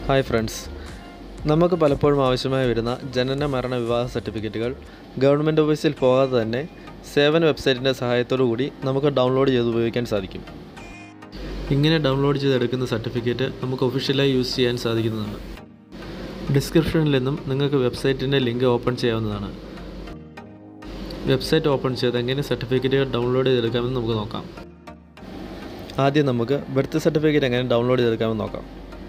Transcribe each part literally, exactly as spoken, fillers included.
Hi friends, നമുക്ക് പലപ്പോഴും ആവശ്യമായി വരുന്ന ജനന മരണ വിവാഹ സർട്ടിഫിക്കറ്റുകൾ ഗവൺമെൻറ് ഓഫീസിൽ പോകാതെ തന്നെ സേവന വെബ്സൈറ്റിൻ്റെ സഹായത്തോടു കൂടി നമുക്ക് ഡൗൺലോഡ് ചെയ്ത് ഉപയോഗിക്കാൻ സാധിക്കും. ഇങ്ങനെ ഡൗൺലോഡ് ചെയ്തെടുക്കുന്ന സർട്ടിഫിക്കറ്റ് നമുക്ക് ഒഫീഷ്യലായി യൂസ് ചെയ്യാൻ സാധിക്കുന്നതാണ്. ഡിസ്ക്രിപ്ഷനിൽ നിന്നും നിങ്ങൾക്ക് വെബ്സൈറ്റിൻ്റെ ലിങ്ക് ഓപ്പൺ ചെയ്യാവുന്നതാണ്. വെബ്സൈറ്റ് ഓപ്പൺ ചെയ്ത് എങ്ങനെ സർട്ടിഫിക്കറ്റുകൾ ഡൗൺലോഡ് ചെയ്തെടുക്കാമെന്ന് നമുക്ക് നോക്കാം. ആദ്യം നമുക്ക് ബർത്ത് സർട്ടിഫിക്കറ്റ് എങ്ങനെ ഡൗൺലോഡ് ചെയ്തെടുക്കാമെന്ന് നോക്കാം.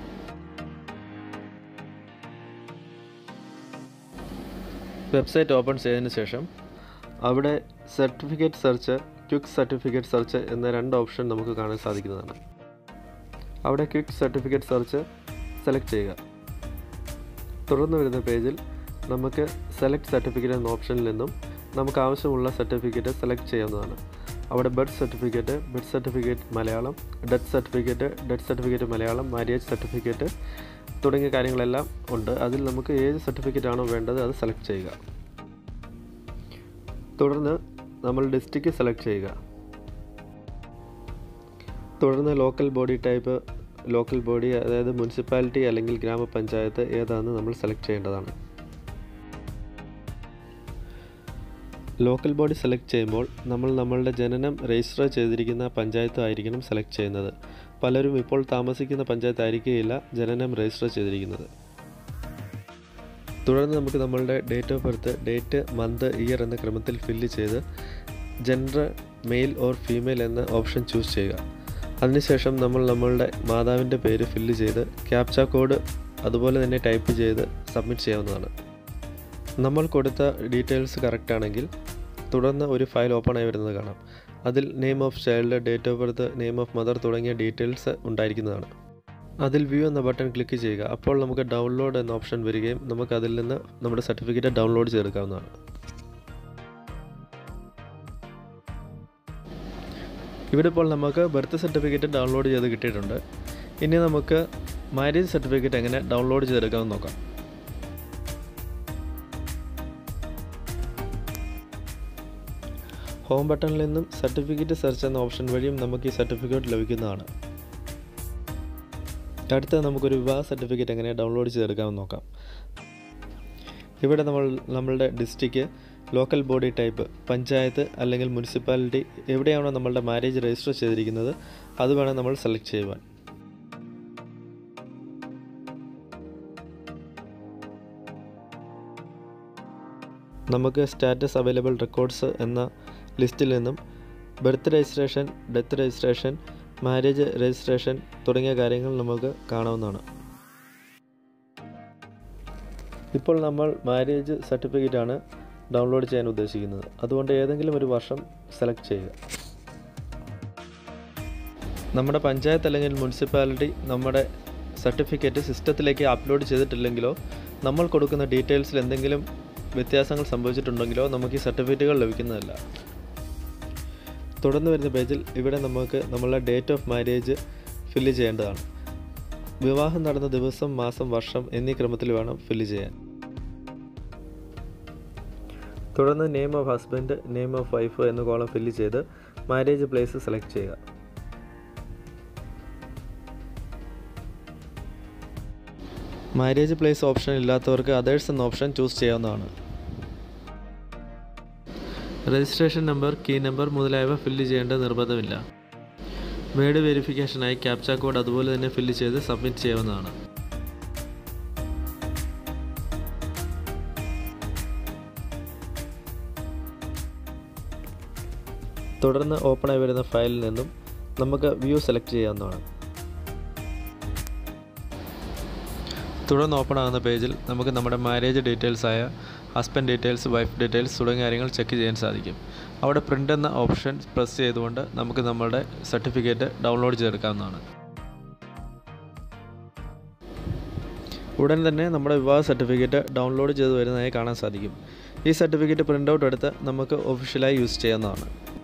വെബ്സൈറ്റ് ഓപ്പൺ ചെയ്തതിന് ശേഷം അവിടെ certificate search, quick certificate search എന്ന രണ്ട് ഓപ്ഷൻ നമുക്ക് കാണാൻ സാധിക്കുന്നതാണ്. അവിടെ ക്വിക്ക് സർട്ടിഫിക്കറ്റ് സെർച്ച് സെലക്ട് ചെയ്യുക. തുടർന്ന് വരുന്ന പേജിൽ നമുക്ക് സെലക്ട് സർട്ടിഫിക്കറ്റ് എന്ന ഓപ്ഷനിൽ നിന്നും നമുക്ക് ആവശ്യമുള്ള സർട്ടിഫിക്കറ്റ് സെലക്ട് ചെയ്യാവുന്നതാണ്. അവിടെ birth certificate, birth certificate Malayalam, death certificate, death certificate Malayalam, marriage certificate തുടങ്ങിയ കാര്യങ്ങളെല്ലാം ഉണ്ട്. അതിൽ നമുക്ക് ഏത് സർട്ടിഫിക്കറ്റ് ആണോ വേണ്ടത് അത് സെലക്ട് ചെയ്യുക. തുടർന്ന് നമ്മൾ ഡിസ്ട്രിക്റ്റ് സെലക്ട് ചെയ്യുക. തുടർന്ന് local body type, local body അതായത് മുനിസിപ്പാലിറ്റി അല്ലെങ്കിൽ ഗ്രാമപഞ്ചായത്ത് ഏതാണെന്ന് നമ്മൾ സെലക്ട് ചെയ്യേണ്ടതാണ്. ലോക്കൽ ബോഡി സെലക്ട് ചെയ്യുമ്പോൾ നമ്മൾ നമ്മളുടെ ജനനം രജിസ്റ്റർ ചെയ്തിരിക്കുന്ന പഞ്ചായത്ത് ആയിരിക്കണം സെലക്ട് ചെയ്യുന്നത്. പലരും ഇപ്പോൾ താമസിക്കുന്ന പഞ്ചായത്ത് ആയിരിക്കുകയില്ല ജനനം രജിസ്റ്റർ ചെയ്തിരിക്കുന്നത്. തുടർന്ന് നമുക്ക് നമ്മളുടെ date of birth, date, month, year എന്ന ക്രമത്തിൽ ഫില്ല് ചെയ്ത് ജെൻഡർ മെയിൽ ഓർ ഫീമെയിൽ എന്ന ഓപ്ഷൻ ചൂസ് ചെയ്യുക. അതിനുശേഷം നമ്മൾ നമ്മളുടെ മാതാവിൻ്റെ പേര് ഫില്ല് ചെയ്ത് ക്യാപ്ച കോഡ് അതുപോലെ തന്നെ ടൈപ്പ് ചെയ്ത് സബ്മിറ്റ് ചെയ്യാവുന്നതാണ്. നമ്മൾ കൊടുത്ത ഡീറ്റെയിൽസ് കറക്റ്റ് ആണെങ്കിൽ തുടർന്ന് ഒരു ഫയൽ ഓപ്പൺ ആയി വരുന്നത് കാണാം. അതിൽ name of child, date of birth, name of mother തുടങ്ങിയ ഡീറ്റെയിൽസ് ഉണ്ടായിരിക്കുന്നതാണ്. അതിൽ വ്യൂ എന്ന ബട്ടൺ ക്ലിക്ക് ചെയ്യുക. അപ്പോൾ നമുക്ക് ഡൗൺലോഡ് എന്ന ഓപ്ഷൻ വരികയും നമുക്ക് അതിൽ നിന്ന് നമ്മുടെ സർട്ടിഫിക്കറ്റ് ഡൗൺലോഡ് ചെയ്തെടുക്കാവുന്നതാണ്. ഇവിടെ ഇപ്പോൾ നമുക്ക് ബർത്ത് സർട്ടിഫിക്കറ്റ് ഡൗൺലോഡ് ചെയ്ത് കിട്ടിയിട്ടുണ്ട്. ഇനി നമുക്ക് മാരേജ് സർട്ടിഫിക്കറ്റ് എങ്ങനെ ഡൗൺലോഡ് ചെയ്തെടുക്കാമെന്ന് നോക്കാം. ഹോം ബട്ടണിൽ നിന്നും സർട്ടിഫിക്കറ്റ് സെർച്ച് എന്ന ഓപ്ഷൻ വഴിയും നമുക്ക് ഈ സർട്ടിഫിക്കറ്റ് ലഭിക്കുന്നതാണ്. അടുത്ത നമുക്കൊരു വിവാഹ സർട്ടിഫിക്കറ്റ് എങ്ങനെ ഡൗൺലോഡ് ചെയ്തെടുക്കാമെന്ന് നോക്കാം. ഇവിടെ നമ്മൾ നമ്മളുടെ district, local body type, panchayat അല്ലെങ്കിൽ മുനിസിപ്പാലിറ്റി എവിടെയാണോ നമ്മളുടെ മാരേജ് രജിസ്റ്റർ ചെയ്തിരിക്കുന്നത് അത് വേണം നമ്മൾ സെലക്ട് ചെയ്യുവാൻ. നമുക്ക് സ്റ്റാറ്റസ് അവൈലബിൾ റെക്കോർഡ്സ് എന്ന ലിസ്റ്റിൽ നിന്നും birth registration, death registration, marriage registration തുടങ്ങിയ കാര്യങ്ങൾ നമുക്ക് കാണാവുന്നതാണ്. ഇപ്പോൾ നമ്മൾ മാരേജ് സർട്ടിഫിക്കറ്റാണ് ഡൗൺലോഡ് ചെയ്യാൻ ഉദ്ദേശിക്കുന്നത്. അതുകൊണ്ട് ഏതെങ്കിലും ഒരു വർഷം സെലക്ട് ചെയ്യുക. നമ്മുടെ പഞ്ചായത്ത് അല്ലെങ്കിൽ മുനിസിപ്പാലിറ്റി നമ്മുടെ സർട്ടിഫിക്കറ്റ് സിസ്റ്റത്തിലേക്ക് അപ്ലോഡ് ചെയ്തിട്ടില്ലെങ്കിലോ നമ്മൾ കൊടുക്കുന്ന ഡീറ്റെയിൽസിൽ എന്തെങ്കിലും വ്യത്യാസങ്ങൾ സംഭവിച്ചിട്ടുണ്ടെങ്കിലോ നമുക്ക് ഈ സർട്ടിഫിക്കറ്റുകൾ ലഭിക്കുന്നതല്ല. തുടർന്ന് വരുന്ന പേജിൽ ഇവിടെ നമുക്ക് നമ്മളുടെ ഡേറ്റ് ഓഫ് മാരേജ് ഫില്ല് ചെയ്യേണ്ടതാണ്. വിവാഹം നടന്ന ദിവസം, മാസം, വർഷം എന്നീ ക്രമത്തിൽ വേണം ഫില്ല് ചെയ്യാൻ. തുടർന്ന് name of husband, name of wife എന്ന കോളം ഫില്ല് ചെയ്ത് മാരേജ് പ്ലേസ് സെലക്ട് ചെയ്യുക. മാരേജ് പ്ലേസ് ഓപ്ഷൻ ഇല്ലാത്തവർക്ക് അതേഴ്സ് എന്ന ഓപ്ഷൻ ചൂസ് ചെയ്യാവുന്നതാണ്. രജിസ്ട്രേഷൻ നമ്പർ, കീ നമ്പർ മുതലായവ ഫില്ല് ചെയ്യേണ്ട നിർബന്ധമില്ല. വേർഡ് വെരിഫിക്കേഷനായി ക്യാപ്ച കോഡ് അതുപോലെ തന്നെ ഫില്ല് ചെയ്ത് സബ്മിറ്റ് ചെയ്യാവുന്നതാണ്. തുടർന്ന് ഓപ്പണായി വരുന്ന ഫയലിൽ നിന്നും നമുക്ക് വ്യൂ സെലക്ട് ചെയ്യാവുന്നതാണ്. തുടർന്ന് ഓപ്പൺ ആകുന്ന പേജിൽ നമുക്ക് നമ്മുടെ മാരേജ് ഡീറ്റെയിൽസ് ആയ ഹസ്ബൻഡ് ഡീറ്റെയിൽസ്, വൈഫ് ഡീറ്റെയിൽസ് തുടങ്ങിയ കാര്യങ്ങൾ ചെക്ക് ചെയ്യാൻ സാധിക്കും. അവിടെ പ്രിൻ്റ് എന്ന ഓപ്ഷൻ പ്രസ് ചെയ്തുകൊണ്ട് നമുക്ക് നമ്മുടെ സർട്ടിഫിക്കറ്റ് ഡൗൺലോഡ് ചെയ്തെടുക്കാവുന്നതാണ്. ഉടൻ തന്നെ നമ്മുടെ വിവാഹ സർട്ടിഫിക്കറ്റ് ഡൗൺലോഡ് ചെയ്ത് വരുന്നതായി കാണാൻ സാധിക്കും. ഈ സർട്ടിഫിക്കറ്റ് പ്രിൻ്റ് ഔട്ട് എടുത്ത് നമുക്ക് ഒഫീഷ്യലായി യൂസ് ചെയ്യാവുന്നതാണ്.